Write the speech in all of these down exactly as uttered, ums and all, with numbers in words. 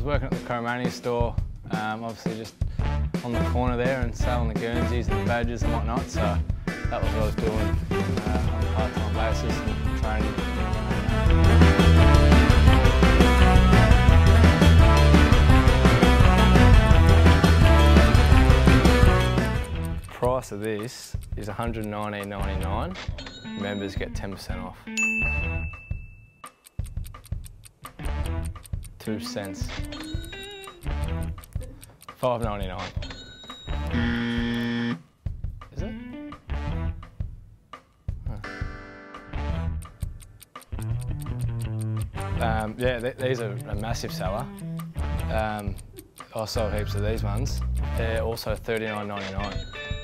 working at the Coromani store, um, obviously just on the corner there and selling the Guernseys and the badges and whatnot, so that was what I was doing uh, on a part-time basis and training. The price of this is one hundred nineteen ninety-nine. Members get ten percent off. Two cents. Five ninety-nine. Is it? Huh. Um, yeah, th these are a massive seller. Um, I sold heaps of these ones. They're also thirty-nine ninety-nine.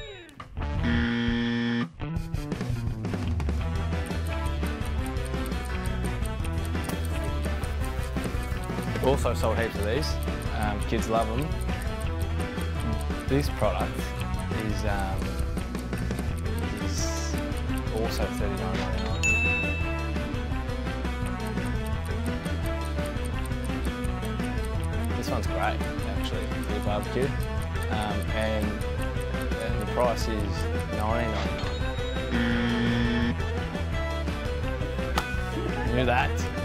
Also sold heaps of these. Um, kids love them. This product is, um, is also thirty-nine ninety-nine. This one's great, actually, for the barbecue. Um, and, and the price is nineteen ninety-nine. Knew that.